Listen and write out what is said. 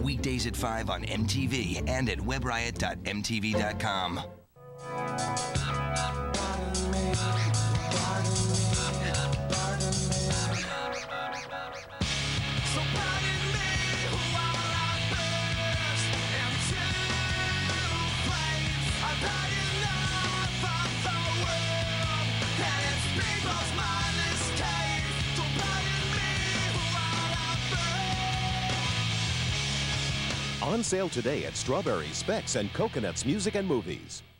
weekdays at 5 on MTV and at webriot.mtv.com. On sale today at Strawberry, Specs, and Coconuts Music and Movies.